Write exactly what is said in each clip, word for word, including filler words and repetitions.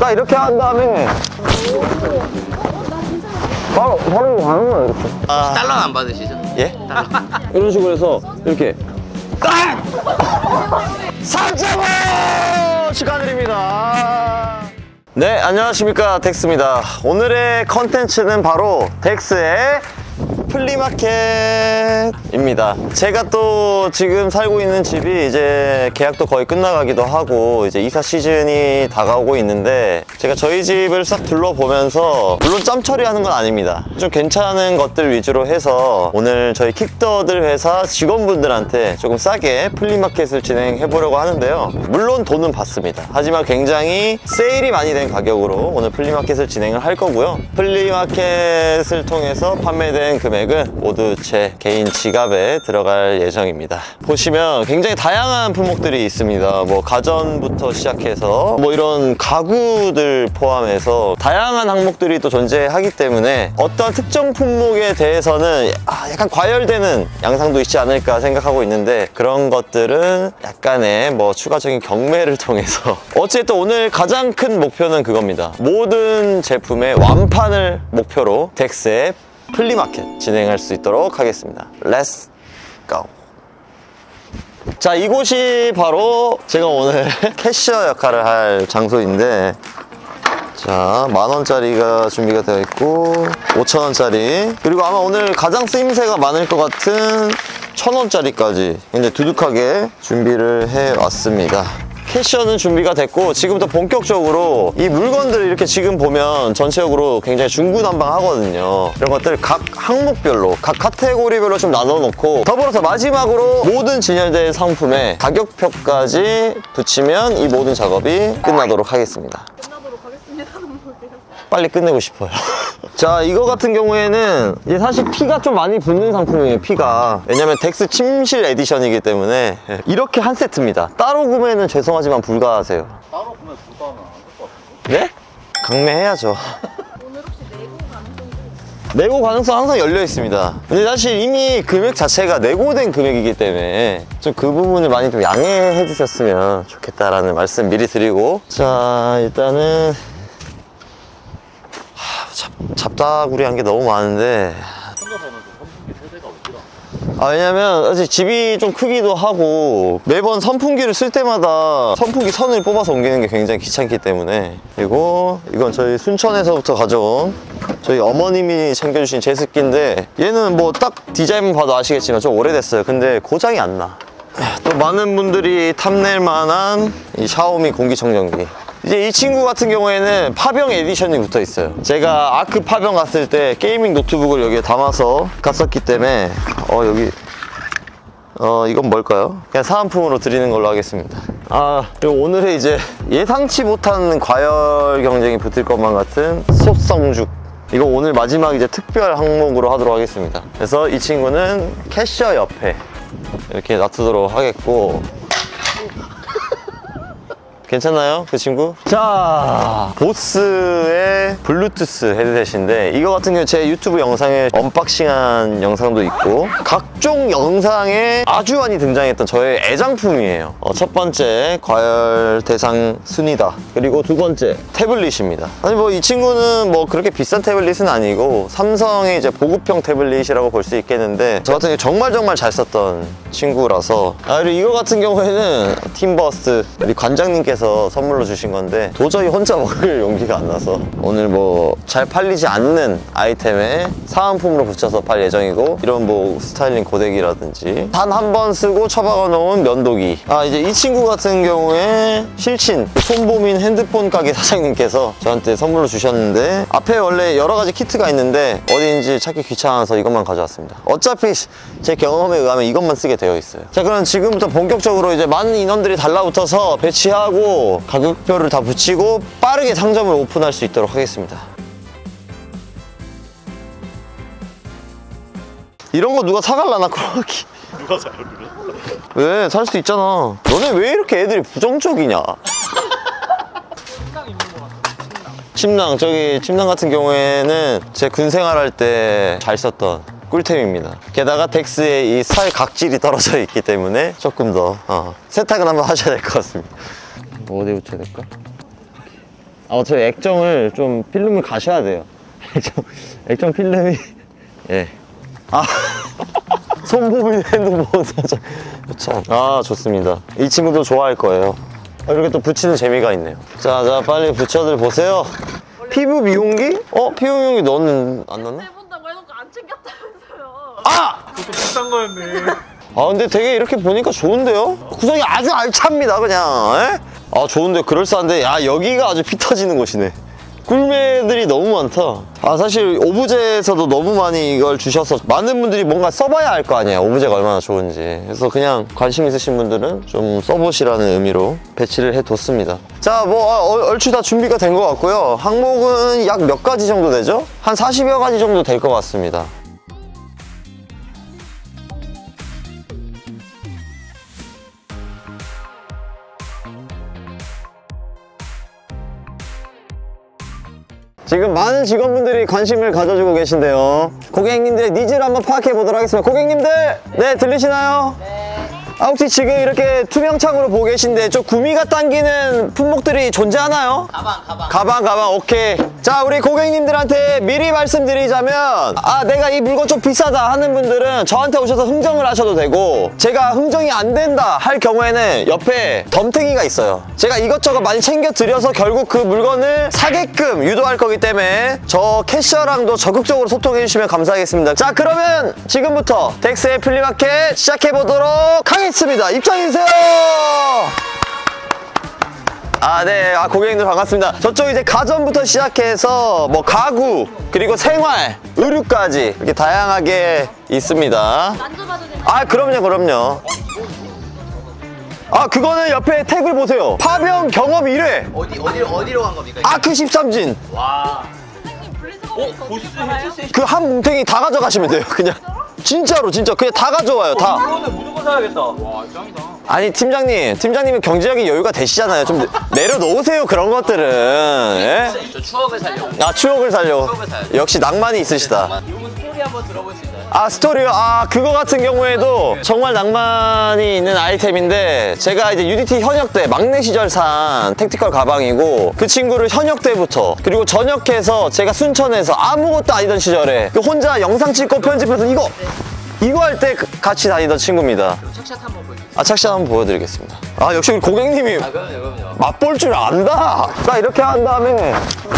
딱 이렇게 한 다음에 바로 바로 가는 거야 이렇게. 아... 달러는 안 받으시죠? 예? 달러. 이런 식으로 해서 이렇게 삼천 원 축하드립니다. 네, 안녕하십니까, 덱스입니다. 오늘의 컨텐츠는 바로 덱스의 플리마켓입니다. 제가 또 지금 살고 있는 집이 이제 계약도 거의 끝나가기도 하고 이제 이사 시즌이 다가오고 있는데, 제가 저희 집을 싹 둘러보면서, 물론 짬 처리하는 건 아닙니다. 좀 괜찮은 것들 위주로 해서 오늘 저희 킥더들 회사 직원분들한테 조금 싸게 플리마켓을 진행해 보려고 하는데요. 물론 돈은 받습니다. 하지만 굉장히 세일이 많이 된 가격으로 오늘 플리마켓을 진행을 할 거고요. 플리마켓을 통해서 판매된 금액 모두 제 개인 지갑에 들어갈 예정입니다. 보시면 굉장히 다양한 품목들이 있습니다. 뭐 가전부터 시작해서 뭐 이런 가구들 포함해서 다양한 항목들이 또 존재하기 때문에 어떤 특정 품목에 대해서는 아, 약간 과열되는 양상도 있지 않을까 생각하고 있는데, 그런 것들은 약간의 뭐 추가적인 경매를 통해서 어쨌든 오늘 가장 큰 목표는 그겁니다. 모든 제품의 완판을 목표로 덱스의 플리마켓 진행할 수 있도록 하겠습니다. 렛츠 고! 자, 이곳이 바로 제가 오늘 캐셔 역할을 할 장소인데, 자, 만원짜리가 준비가 되어 있고 오천원짜리, 그리고 아마 오늘 가장 쓰임새가 많을 것 같은 천원짜리까지 굉장히 두둑하게 준비를 해왔습니다. 캐셔는 준비가 됐고, 지금부터 본격적으로 이 물건들을 이렇게 지금 보면 전체적으로 굉장히 중구난방하거든요. 이런 것들 각 항목별로, 각 카테고리별로 좀 나눠놓고, 더불어서 마지막으로 모든 진열된 상품에 가격표까지 붙이면 이 모든 작업이 끝나도록 하겠습니다. 끝나도록 하겠습니다는 뭐예요? 빨리 끝내고 싶어요. 자, 이거 같은 경우에는 이제 사실 피가 좀 많이 붙는 상품이에요. 피가. 왜냐면 덱스 침실 에디션이기 때문에 이렇게 한 세트입니다. 따로 구매는 죄송하지만 불가하세요. 따로 구매 불가하면 안 될 것 같은데? 네? 강매해야죠. 오늘 혹시 내고 가능성도? 내고 가능성 항상 열려 있습니다. 근데 사실 이미 금액 자체가 내고된 금액이기 때문에 좀 그 부분을 많이 좀 양해해 주셨으면 좋겠다라는 말씀 미리 드리고, 자, 일단은 잡, 잡다구리한 게 너무 많은데, 혼자서는 선풍기 세대가 없더라. 아, 왜냐면 아직 집이 좀 크기도 하고 매번 선풍기를 쓸 때마다 선풍기 선을 뽑아서 옮기는 게 굉장히 귀찮기 때문에. 그리고 이건 저희 순천에서부터 가져온 저희 어머님이 챙겨주신 제습기인데, 얘는 뭐 딱 디자인만 봐도 아시겠지만 좀 오래됐어요. 근데 고장이 안 나. 또 많은 분들이 탐낼 만한 이 샤오미 공기청정기. 이제 이 친구 같은 경우에는 파병 에디션이 붙어 있어요. 제가 아크 파병 갔을 때 게이밍 노트북을 여기에 담아서 갔었기 때문에, 어, 여기, 어, 이건 뭘까요? 그냥 사은품으로 드리는 걸로 하겠습니다. 아, 그리고 오늘의 이제 예상치 못한 과열 경쟁이 붙을 것만 같은 솥성죽. 이거 오늘 마지막 이제 특별 항목으로 하도록 하겠습니다. 그래서 이 친구는 캐셔 옆에 이렇게 놔두도록 하겠고, 괜찮나요? 그 친구? 자, 보스의 블루투스 헤드셋인데, 이거 같은 경우 제 유튜브 영상에 언박싱한 영상도 있고 각종 영상에 아주 많이 등장했던 저의 애장품이에요. 어, 첫 번째 과열 대상 순위다. 그리고 두 번째 태블릿입니다. 아니 뭐 이 친구는 뭐 그렇게 비싼 태블릿은 아니고 삼성의 이제 보급형 태블릿이라고 볼 수 있겠는데, 저 같은 경우 정말 정말 잘 썼던 친구라서. 아, 그리고 이거 같은 경우에는 팀버스 우리 관장님께서 선물로 주신 건데 도저히 혼자 먹을 용기가 안 나서 오늘 뭐 잘 팔리지 않는 아이템에 사은품으로 붙여서 팔 예정이고, 이런 뭐 스타일링 고데기라든지 단 한 번 쓰고 처박아 놓은 면도기. 아, 이제 이 친구 같은 경우에 실친 손보민 핸드폰 가게 사장님께서 저한테 선물로 주셨는데, 앞에 원래 여러 가지 키트가 있는데 어디인지 찾기 귀찮아서 이것만 가져왔습니다. 어차피 제 경험에 의하면 이것만 쓰게 되어 있어요. 자, 그럼 지금부터 본격적으로 이제 많은 인원들이 달라붙어서 배치하고 가격표를 다 붙이고 빠르게 상점을 오픈할 수 있도록 하겠습니다. 이런 거 누가 사갈라나, 크로마키. 누가 사요, 그래? 왜? 살 수 있잖아. 너네 왜 이렇게 애들이 부정적이냐? 침낭 있는 거 같아. 침낭. 침낭, 저기 침낭 같은 경우에는 제 군생활 할 때 잘 썼던 꿀템입니다. 게다가 덱스에 이 살 각질이 떨어져 있기 때문에 조금 더 어, 세탁은 한번 하셔야 될 것 같습니다. 뭐 어디 붙여야 될까? 아, 어차피 액정을 좀 필름을 가셔야 돼요. 액정, 액정 필름이. 예. 아. 손보비 핸드폰 사자. 참. 아, 좋습니다. 이 친구도 좋아할 거예요. 아, 이렇게 또 붙이는 재미가 있네요. 자, 자, 빨리 붙여들 보세요. 피부 미용기? 어? 피부 미용기 너는 안 넣나? 해본다고 해놓고 안 챙겼다면서요. 아! 그것도 비싼 거였네. 아, 근데 되게 이렇게 보니까 좋은데요? 구성이 아주 알찹니다, 그냥. 에? 아, 좋은데, 그럴싸한데. 야, 여기가 아주 피 터지는 곳이네. 꿀매들이 너무 많다. 아, 사실 오브제에서도 너무 많이 이걸 주셔서 많은 분들이 뭔가 써봐야 알 거 아니에요, 오브제가 얼마나 좋은지. 그래서 그냥 관심 있으신 분들은 좀 써보시라는 의미로 배치를 해뒀습니다. 자, 뭐 어, 얼추 다 준비가 된 것 같고요. 항목은 약 몇 가지 정도 되죠? 한 사십여 가지 정도 될 것 같습니다. 지금 많은 직원분들이 관심을 가져주고 계신데요. 고객님들의 니즈를 한번 파악해 보도록 하겠습니다. 고객님들! 네, 들리시나요? 네. 아, 혹시 지금 이렇게 투명창으로 보고 계신데 좀 구미가 당기는 품목들이 존재하나요? 가방, 가방. 가방, 가방, 오케이. 자, 우리 고객님들한테 미리 말씀드리자면, 아, 내가 이 물건 좀 비싸다 하는 분들은 저한테 오셔서 흥정을 하셔도 되고, 제가 흥정이 안 된다 할 경우에는 옆에 덤탱이가 있어요. 제가 이것저것 많이 챙겨드려서 결국 그 물건을 사게끔 유도할 거기 때문에 저 캐셔랑도 적극적으로 소통해주시면 감사하겠습니다. 자, 그러면 지금부터 덱스의 플리마켓 시작해보도록 하겠습니다. 입장해주세요. 아, 네. 아, 고객님들 반갑습니다. 저쪽 이제 가전부터 시작해서 뭐 가구, 그리고 생활, 의류까지 이렇게 다양하게 있습니다. 만져봐도 되나요? 아, 그럼요, 그럼요. 아, 그거는 옆에 태그를 보세요. 파병 경험 일 회. 어디, 어디로, 어디로 간 겁니까? 아크 십삼 진. 와. 선생님 분리수거 어, 보스 헤드셋. 그 한 뭉탱이 다 가져가시면 돼요, 그냥. 진짜로, 진짜. 그냥 다 가져와요, 다. 이거는 무조건 사야겠다. 와, 짱이다. 아니, 팀장님. 팀장님은 경제적인 여유가 되시잖아요. 좀 내려놓으세요, 그런 것들은. 예? 저 추억을 살려고. 아, 추억을 살려고. 추억을 살려고. 역시 낭만이 있으시다. 이거 스토리 한번 들어볼 수 있나요? 아, 스토리요? 아, 그거 같은 경우에도 정말 낭만이 있는 아이템인데, 제가 이제 유디티 현역 때 막내 시절 산 택티컬 가방이고, 그 친구를 현역 때부터, 그리고 전역해서 제가 순천에서 아무것도 아니던 시절에 혼자 영상 찍고 편집해서 이거 이거 할 때 같이 다니던 친구입니다. 착샷 한번 보여주세요. 아, 착샷 한번 보여드리겠습니다. 아, 역시 우리 고객님이 아, 그럼요, 그럼요. 맛볼 줄 안다. 나 이렇게 한 다음에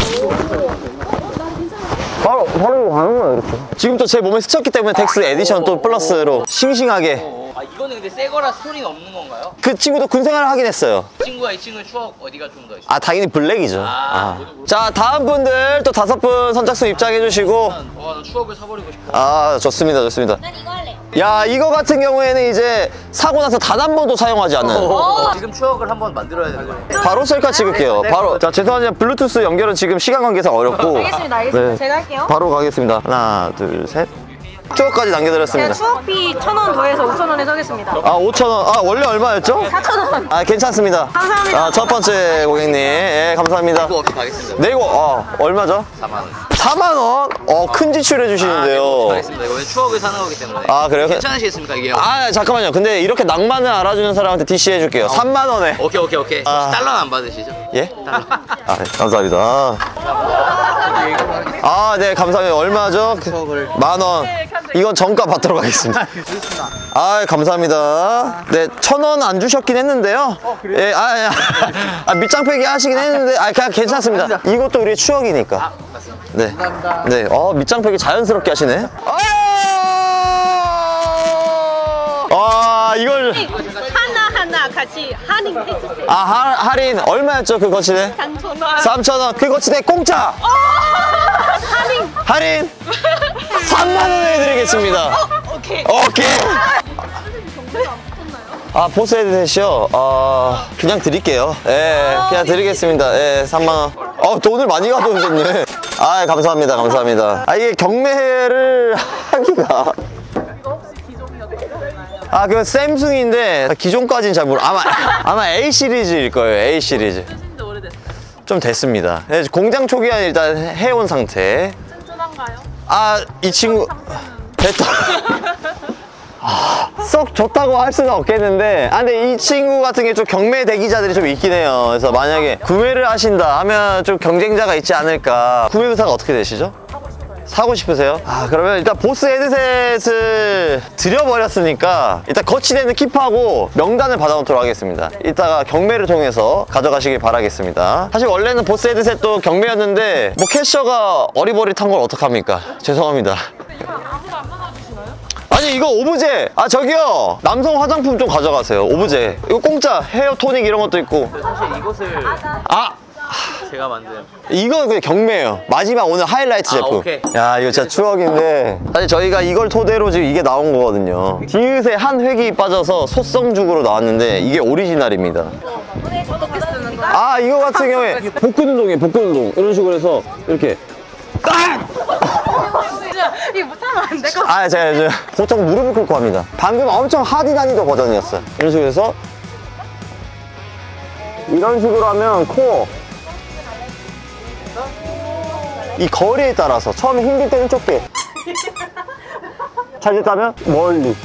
바로 바로 이거 가는 거야, 이렇게. 지금 또 제 몸에 스쳤기 때문에 덱스 에디션 또 플러스로 싱싱하게. 어, 아, 이거는 근데 새 거라 스토리는 없는 건가요? 그 친구도 군 생활을 하긴 했어요. 이 친구와 이 친구의 추억 어디가 좀 더 있어요? 아, 당연히 블랙이죠. 아, 아. 모두 자, 다음 분들 또 다섯 분 선착순 입장해 주시고. 와, 나 추억을 사버리고 싶어. 아, 좋습니다, 좋습니다. 난 이거 할래. 야, 이거 같은 경우에는 이제 사고 나서 단 한 번도 사용하지 않는. 어, 지금 추억을 한번 만들어야 되는 거예요. 바로 셀카 찍을게요. 네, 바로. 네. 자, 죄송하지만 블루투스 연결은 지금 시간 관계상 어렵고. 알겠습니다, 알겠습니다. 네. 제가 할게요. 바로 가겠습니다. 하나, 둘, 셋. 추억까지 제가 남겨드렸습니다. 추억비 천 원 더해서 오천 원에 사겠습니다. 아, 오천 원. 아, 원래 얼마였죠? 사천 원. 아, 괜찮습니다. 감사합니다. 아, 첫 번째 고객님. 예, 감사합니다. 이거 없이 가겠습니다. 네, 이거, 어, 얼마죠? 사만 원. 사만 원? 어, 큰 지출해 주시는데요. 알겠습니다. 이거 추억을 사는 거기 때문에. 아, 그래요? 괜찮으시겠습니까, 이게? 아, 잠깐만요. 근데 이렇게 낭만을 알아주는 사람한테 디씨 해줄게요. 삼만 원에. 오케이, 오케이, 오케이. 아. 혹시 달러는 안 받으시죠? 예? 아, 네, 감사합니다. 아, 네, 감사합니다. 얼마죠? 추억을. 만 원. 이건 정가 받도록 하겠습니다. 아, 감사합니다. 네, 천 원 안 주셨긴 했는데요. 어, 그래요? 예, 아, 아, 아, 밑장빼기 하시긴 했는데, 아, 그냥 괜찮습니다. 이것도 우리의 추억이니까. 아, 맞습니다. 네. 감사합니다. 네, 어, 밑장빼기 자연스럽게 하시네. 아, 아, 이걸. 하나하나 같이 할인해주세요. 아, 하, 할인 얼마였죠, 그 거치대? 삼천 원. 삼천 원. 그 거치대 공짜! 할인. 할인 삼만 원에 해드리겠습니다. 오케이. 오케이. 경제가 안 붙었나요? 아, 보스 헤드셋이요? 아, 그냥 드릴게요. 예, 그냥 드리겠습니다. 예, 삼만 원. 어, 돈을 많이 가져오셨네. 아, 감사합니다. 감사합니다. 아, 이게 경매를 하기가. 이거 혹시 기종이 어떻게 되나요? 아, 그 샘숭인데 기종까지는 잘 모르. 아마 아마 A 시리즈일 거예요. A 시리즈. 쓰신 지 오래됐어요. 좀 됐습니다. 예, 공장 초기화 일단 해온 상태. 튼튼한가요? 아, 이 친구 상태는 됐다. 아, 썩 좋다고 할 수는 없겠는데 아 근데 이 친구 같은 게 좀 경매 대기자들이 좀 있긴 해요. 그래서 만약에 구매를 하신다 하면 좀 경쟁자가 있지 않을까. 구매 의사가 어떻게 되시죠? 사고 싶으세요? 아 그러면 일단 보스 헤드셋을 드려버렸으니까 일단 거치대는 킵하고 명단을 받아놓도록 하겠습니다. 이따가 경매를 통해서 가져가시길 바라겠습니다. 사실 원래는 보스 헤드셋도 경매였는데 뭐 캐셔가 어리버리탄 걸 어떡합니까? 죄송합니다. 아무도 안 나눠주시나요? 아니 이거 오브제! 아 저기요! 남성 화장품 좀 가져가세요. 오브제. 이거 공짜 헤어 토닉 이런 것도 있고. 사실 이것을 아! 제가 만든 이건 그냥 경매예요. 마지막 오늘 하이라이트 아, 제품. 오케이. 야 이거 진짜 추억인데 사실 저희가 이걸 토대로 지금 이게 나온 거거든요. 디귿의 한 획이 빠져서 소성죽으로 나왔는데 이게 오리지널입니다. 어떻게 쓰는 거야? 아 이거 같은 경우에 복근 운동이에요. 복근 운동 이런 식으로 해서 이렇게 진짜 이거 못하면 안 될 것 같아. 아 제가 요즘 보통 무릎을 꿇고 합니다. 방금 엄청 하디 난이도 버전이었어요. 이런 식으로 해서 이런 식으로 하면 코어 이 거리에 따라서 처음에 힘들 때는 좁게 잘 됐다면 멀리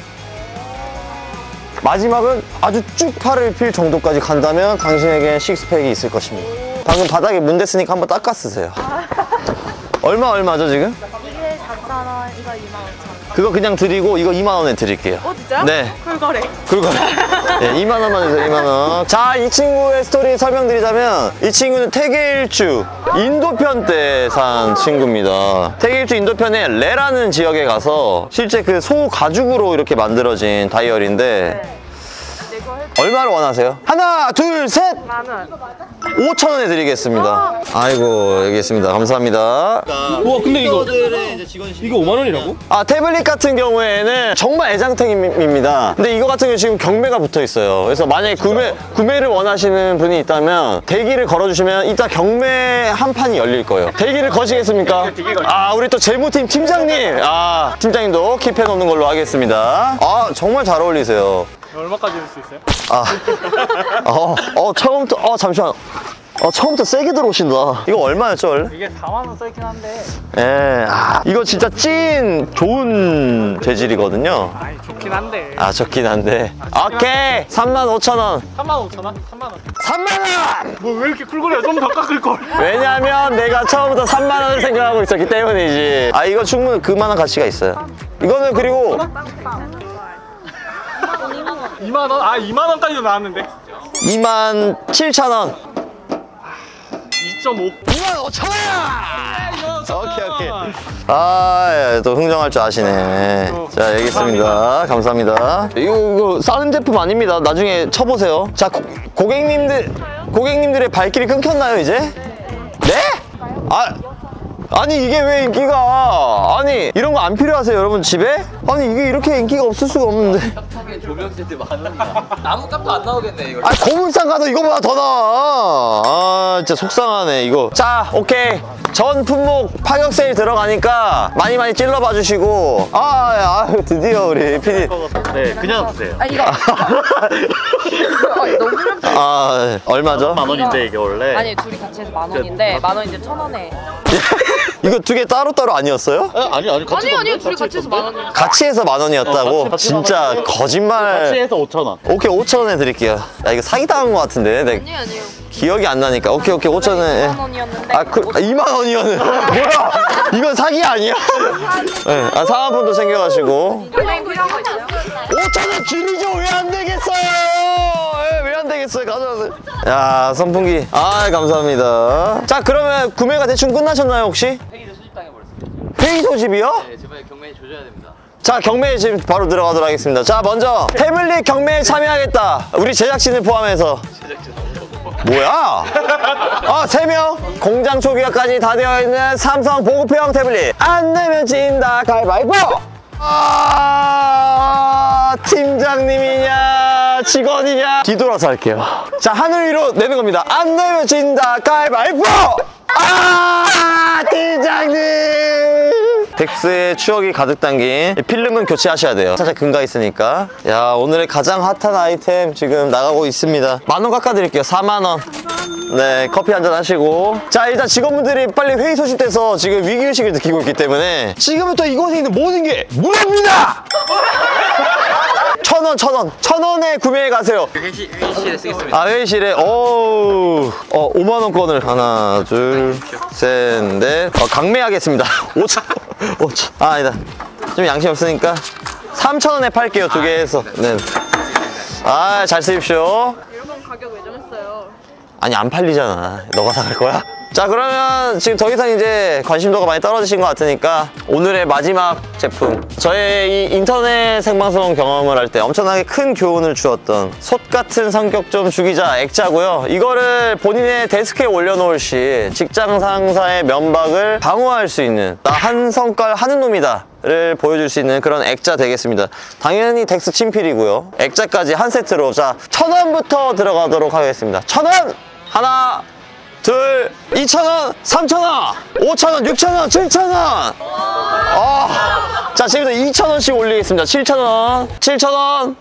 마지막은 아주 쭉 팔을 필 정도까지 간다면 당신에게 식스팩이 있을 것입니다. 방금 바닥에 문 댔으니까 한번 닦아 쓰세요. 얼마 얼마죠 지금? 이게 사천 원, 이거 이만 오천 원. 그거 그냥 드리고 이거 이만 원에 드릴게요. 어 진짜요? 네. 쿨거래. 그리고 네, 이만 원만 주세요. 이만 원. 자, 이 친구의 스토리 설명드리자면 이 친구는 태계일주 인도편 때 산 친구입니다. 태계일주 인도편에 레라는 지역에 가서 실제 그 소 가죽으로 이렇게 만들어진 다이얼인데 네. 내거 해. 얼마를 원하세요? 하나, 둘, 셋! 만 원. 오천 원에 드리겠습니다. 아이고, 여기 있습니다. 감사합니다. 우와 근데 이거 이거 오만 원이라고? 아 태블릿 같은 경우에는 정말 애장템입니다. 근데 이거 같은 경우 지금 경매가 붙어 있어요. 그래서 만약에 구매, 구매를 원하시는 분이 있다면 대기를 걸어주시면 이따 경매 한 판이 열릴 거예요. 대기를 거시겠습니까? 아 우리 또 재무팀 팀장님, 아 팀장님도 킵해 놓는 걸로 하겠습니다. 아 정말 잘 어울리세요. 얼마까지 줄 수 있어요? 아, 어, 어 처음부터, 어 잠시만. 어, 처음부터 세게 들어오신다. 이거 얼마였죠, 원래? 이게 사만 원 써있긴 한데 예, 아, 이거 진짜 찐 좋은 재질이거든요. 아이 좋긴 한데 아, 좋긴 한데. 오케이! 삼만 오천 원. 삼만 오천 원? 삼만 원. 삼만 원! 뭐 왜 이렇게 쿨거려? 좀 더 깎을걸. 왜냐면 내가 처음부터 삼만 원을 생각하고 있었기 때문이지. 아, 이거 충분히 그만한 가치가 있어요. 이거는 그리고 이만 원? 아 이만 원까지도 나왔는데 이만 칠천 원. 이 점 오. 이만 오천 원이야! 오케이, 오케이. 아, 예, 또 흥정할 줄 아시네. 자, 여기 있습니다. 감사합니다. 이거, 이거 싸는 제품 아닙니다. 나중에 쳐보세요. 자, 고, 고객님들, 고객님들의 발길이 끊겼나요, 이제? 네? 아, 아니, 이게 왜 인기가. 아니, 이런 거 안 필요하세요, 여러분 집에? 아니, 이게 이렇게 인기가 없을 수가 없는데. 탑에 조명 세트 만 원이야. 아무 값도 안 나오겠네 이거. 아, 고물상 가도 이거보다 더 나와. 아, 진짜 속상하네, 이거. 자, 오케이. 전 품목 파격 세일 들어가니까 많이 많이 찔러봐 주시고. 아, 아 드디어 우리 피디. 네 그냥 주세요. 아 이거. 어, 너무 부럽다. 아, 얼마죠? 만 원인데 이게 원래. 아니 둘이 같이 해서 만 원인데 만 원인데 천 원에. 이거 두 개 따로따로 아니었어요? 아니 아니 같이 아니 아니 둘이 같이 해서 만 원. 같이 해서 만 원이었다고? 어, 같이 진짜 만 거짓말. 같이 해서 오천 원. 오케이, 오천 원에 드릴게요. 야, 이거 사기당한 것 같은데. 내 아니 아니요. 기억이 안 나니까. 오케이, 오케이, 오천 원에. 만 원이었는데. 아, 그, 아, 이만 원이었네. 뭐야? 이건 사기 아니야? 네, 아, 사은품도 챙겨가시고. 원래 그런 거 있어요? 오천 원 줄이죠. 왜 안 되겠어요? 왜 안 되겠어요? 가져가세요. 야, 선풍기. 아, 감사합니다. 자, 그러면 구매가 대충 끝나셨나요, 혹시? 회의를 수집당해버렸습니다. 회의 소집이요? 네, 제발 경매에 조져야 됩니다. 자, 경매에 지금 바로 들어가도록 하겠습니다. 자, 먼저 태블릿 경매에 참여하겠다. 우리 제작진을 포함해서. 제작진. 뭐야? 아, 세 명. 공장 초기화까지 다 되어 있는 삼성 보급형 태블릿. 안 내면 진다. 가위바위보. 아, 팀장님이냐, 직원이냐. 뒤돌아서 할게요. 자, 하늘 위로 내는 겁니다. 안 내면 진다. 가위바위보. 아, 팀장님. 덱스의 추억이 가득 담긴 필름은 교체하셔야 돼요. 살짝 금가 있으니까. 야, 오늘의 가장 핫한 아이템 지금 나가고 있습니다. 만 원 깎아드릴게요. 사만 원. 네, 커피 한잔 하시고. 자, 일단 직원분들이 빨리 회의 소집돼서 지금 위기의식을 느끼고 있기 때문에 지금부터 이곳에 있는 모든 게 무료입니다! 천 원, 천 원. 천 원에 구매해 가세요. 회의, 회의실에 쓰겠습니다. 아, 회의실에, 오, 어, 오만 원권을 하나, 둘, 셋, 넷. 어, 강매하겠습니다. 오천, 오천. 아, 아니다. 좀 양심 없으니까. 삼천 원에 팔게요, 두 개 해서. 네. 아, 잘 쓰십시오. 이런 가격 왜 정했어요? 아니, 안 팔리잖아. 너가 사갈 거야? 자, 그러면 지금 더 이상 이제 관심도가 많이 떨어지신 것 같으니까 오늘의 마지막 제품. 저의 이 인터넷 생방송 경험을 할 때 엄청나게 큰 교훈을 주었던 솥 같은 성격 좀 죽이자 액자고요. 이거를 본인의 데스크에 올려놓을 시 직장 상사의 면박을 방어할 수 있는 나 한 성깔 하는 놈이다 를 보여줄 수 있는 그런 액자 되겠습니다. 당연히 덱스 친필이고요. 액자까지 한 세트로. 자, 천 원부터 들어가도록 하겠습니다. 천 원! 하나, 둘, 이천 원, 삼천 원, 오천 원, 육천 원, 칠천 원. 아, 자, 지금부터 이천 원씩 올리겠습니다. 칠천 원, 칠천 원.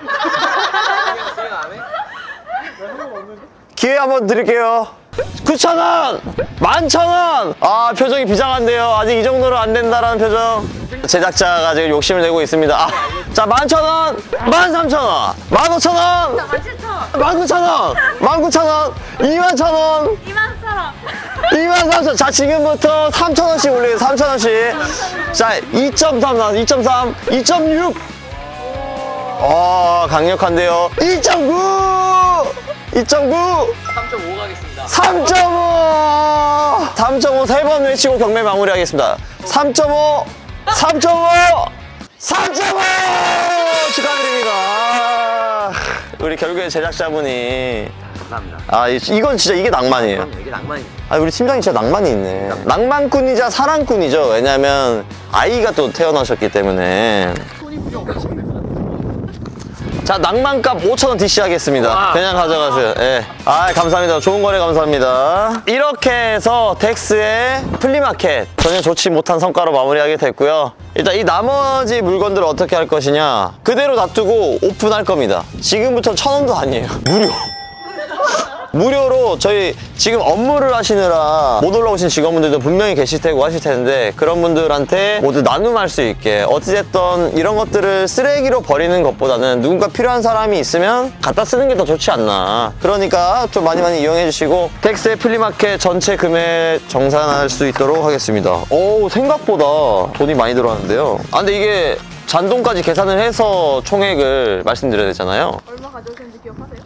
기회 한번 드릴게요. 구천 원, 만천 원. 아, 표정이 비장한데요. 아직 이 정도로 안 된다라는 표정. 제작자가 지금 욕심을 내고 있습니다. 아, 자, 만천 원, 만삼천 원, 만오천 원, 만구천 원, 만구천 원, 이만천 원, 이만 삼천 원. 자, 지금부터 삼천 원씩 올리겠습니다. 삼천 원씩. 자, 이 점 삼 나왔어. 이 점 삼, 이 점 육. 어, 강력한데요. 이 점 구, 이 점 구. 삼 점 오 가겠습니다. 삼 점 오! 삼 점 오 세 번 외치고 경매 마무리하겠습니다. 삼 점 오! 삼 점 오! 삼 점 오! 축하드립니다. 우리 결국에 제작자분이. 감사합니다. 아, 이- 이건 진짜 이게 낭만이에요. 이게 낭만이죠. 아, 우리 팀장님 진짜 낭만이 있네. 낭만꾼이자 사랑꾼이죠. 왜냐면 아이가 또 태어나셨기 때문에. 자, 낭만값 오천 원 디씨 하겠습니다. 와. 그냥 가져가세요. 예. 아, 감사합니다. 좋은 거래 감사합니다. 이렇게 해서 덱스의 플리마켓 전혀 좋지 못한 성과로 마무리하게 됐고요. 일단 이 나머지 물건들을 어떻게 할 것이냐, 그대로 놔두고 오픈할 겁니다. 지금부터 천 원도 아니에요. 무료. 무료로 저희 지금 업무를 하시느라 못 올라오신 직원분들도 분명히 계실 테고 하실 텐데, 그런 분들한테 모두 나눔할 수 있게 어찌됐든 이런 것들을 쓰레기로 버리는 것보다는 누군가 필요한 사람이 있으면 갖다 쓰는 게 더 좋지 않나. 그러니까 좀 많이 많이 이용해 주시고 덱스의 플리마켓 전체 금액 정산할 수 있도록 하겠습니다. 오, 생각보다 돈이 많이 들어왔는데요. 아, 근데 이게 잔돈까지 계산을 해서 총액을 말씀드려야 되잖아요. 얼마 가져오셨는지 기억하세요?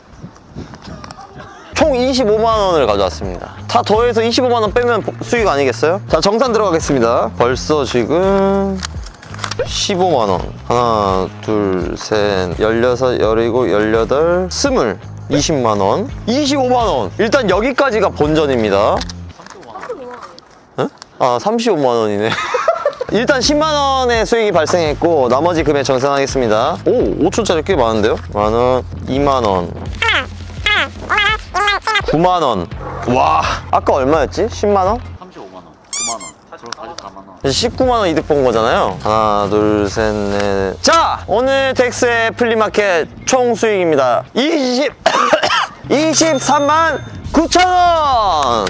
총 이십오만 원을 가져왔습니다. 다 더해서 이십오만 원 빼면 수익 아니겠어요? 자, 정산 들어가겠습니다. 벌써 지금 십오만 원. 하나, 둘, 셋, 열여섯, 열일곱, 열여덟, 스물. 이십만 원. 이십오만 원. 일단 여기까지가 본전입니다. 응? 아, 삼십오만 원이네. 일단 십만 원의 수익이 발생했고 나머지 금액 정산하겠습니다. 오, 오천짜리 꽤 많은데요? 만 원, 이만 원. 구만 원. 와, 아까 얼마였지? 십만 원? 삼십오만 원, 구만 원, 그럼 사십사만 원. 십구만 원 이득 본 거잖아요. 하나, 둘, 셋, 넷. 자, 오늘 덱스의 플리마켓 총 수익입니다. 이십, 이십삼만 구천 원.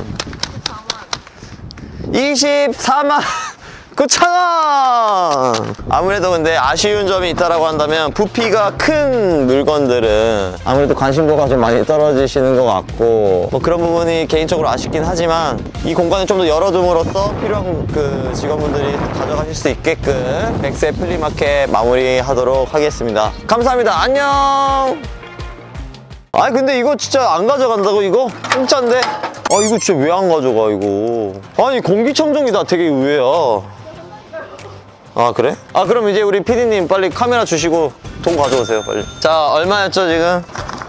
이십사만 구천 원. 아무래도 근데 아쉬운 점이 있다라고 한다면 부피가 큰 물건들은 아무래도 관심도가 좀 많이 떨어지시는 것 같고, 뭐 그런 부분이 개인적으로 아쉽긴 하지만 이 공간을 좀 더 열어둠으로써 필요한 그 직원분들이 가져가실 수 있게끔 덱스의 플리마켓 마무리하도록 하겠습니다. 감사합니다. 안녕. 아니, 근데 이거 진짜 안 가져간다고? 이거? 공짜인데? 아, 이거 진짜 왜 안 가져가 이거? 아니, 공기청정기다. 되게 의외야. 아, 그래? 아, 그럼 이제 우리 피디님 빨리 카메라 주시고 돈 가져오세요, 빨리. 자, 얼마였죠 지금?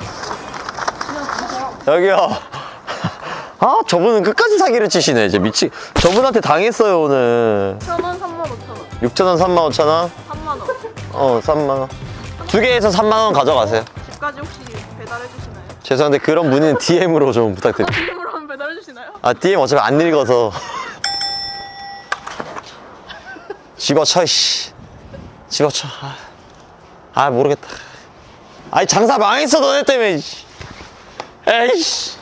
여기요. 아, 저분은 끝까지 사기를 치시네. 이제 미치. 저분한테 당했어요 오늘. 천 원, 삼만 오천 원. 육천 원, 삼만 오천 원? 삼만 원. 어, 삼만 원. 두 개에서 삼만 원 가져가세요. 집까지 혹시 배달해 주시나요? 죄송한데 그런 문의는 디엠으로 좀 부탁드립니다. 이름으로 하면 배달해 주시나요? 아, 디엠 어차피 안 읽어서. 집어쳐, 씨. 집어쳐. 아, 아, 모르겠다. 아니, 장사 망했어, 너네 때문에. 에이씨.